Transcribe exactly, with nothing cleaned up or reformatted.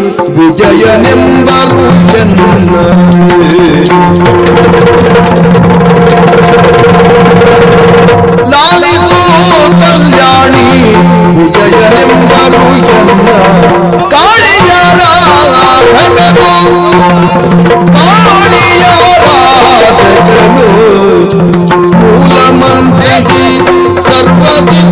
ವಿಜಯನೆಂಬರು ಎನ್ನ ಲಾಲಿಸೋ ಕಲ್ಯಾಣಿ ವಿಜಯನೆಂಬರು ಎನ್ನ ಕಾಳಿಯರಾಧಕನು ಕಾಳಿಯರಾಧಕನು ಮೂಲ ಮಂತ್ರಿಸಿ ಸರ್ವದಿ